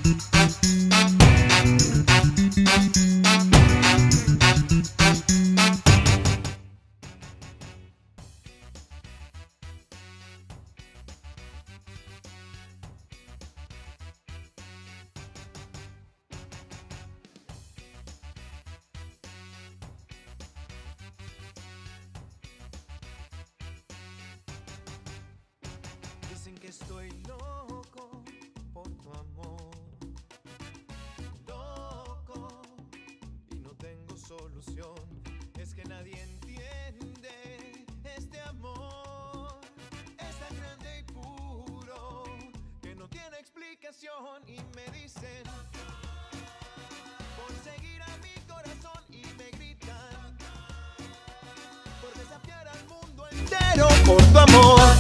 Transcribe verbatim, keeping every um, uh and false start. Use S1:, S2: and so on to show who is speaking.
S1: Dicen que estoy loco por tu amor, loco y no tengo solución. Es que nadie entiende este amor, es tan grande y puro que no tiene explicación. Y me dicen por seguir a mi corazón y me gritan por desafiar al mundo entero por tu amor.